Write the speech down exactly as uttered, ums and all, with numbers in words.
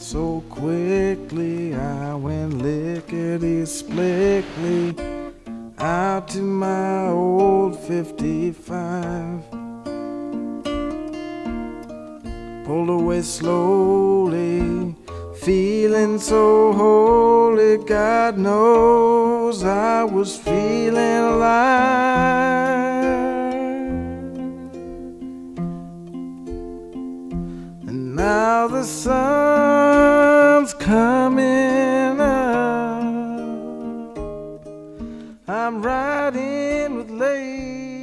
so quickly. I went lickety-splickly out to my old fifty-five. Pulled away slowly, feeling so holy. God knows I was feeling alive. And now the sun's coming up. I'm riding with late